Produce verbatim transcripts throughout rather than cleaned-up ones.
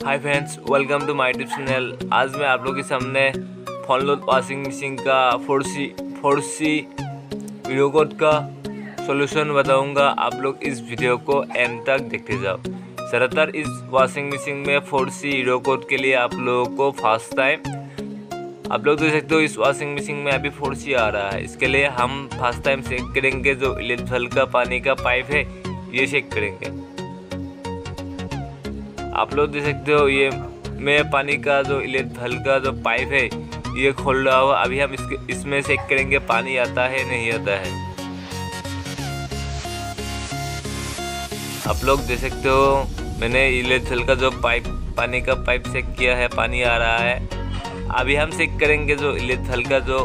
Hi friends, welcome to my YouTube channel. आज मैं आप लोगों के सामने फॉनलोड वॉशिंग मशीन का four C four C video code का सॉल्यूशन बताऊंगा। आप लोग इस वीडियो को एंड तक देखते जाओ। ज़्यादातर इस वॉशिंग मशीन में फोर सी वीडियो कोड के लिए आप लोगों को फास्ट टाइम आप लोग देख सकते हो। इस वॉशिंग मशीन में अभी फोर सी आ रहा है। इसके लिए हम फर्स्ट टाइम चेक करेंगे जो इलेक्ट्रिकल का पानी का पाइप है, ये चेक करेंगे। आप लोग देख सकते हो, ये मैं पानी का जो इलेक्ट्रिकल का जो पाइप है ये खोल रहा हुआ। अभी हम इसके इसमें चेक करेंगे पानी आता है नहीं आता है। आप लोग देख सकते हो, मैंने इलेक्ट्रिकल का जो पाइप पानी का पाइप चेक किया है, पानी आ रहा है। अभी हम चेक करेंगे जो इलेक्ट्रिकल का जो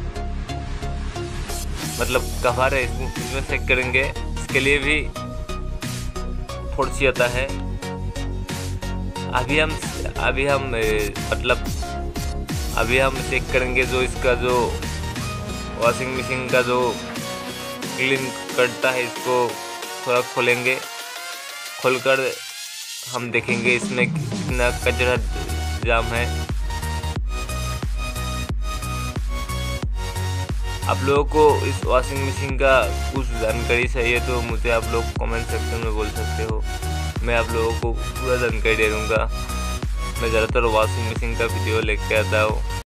मतलब कवर है, इसमें चेक करेंगे। इसके लिए भी फोर सी आता है। अभी हम अभी हम मतलब अभी हम चेक करेंगे जो इसका जो वॉशिंग मशीन का जो क्लीन करता है, इसको थोड़ा खोलेंगे। खोलकर हम देखेंगे इसमें कितना कचरा जाम है। आप लोगों को इस वॉशिंग मशीन का कुछ जानकारी चाहिए तो मुझे आप लोग कमेंट सेक्शन में बोल सकते हो। मैं आप लोगों को पूरा जानकारी दे दूँगा। मैं ज़्यादातर वॉशिंग मशीन का वीडियो लेके आता हूँ।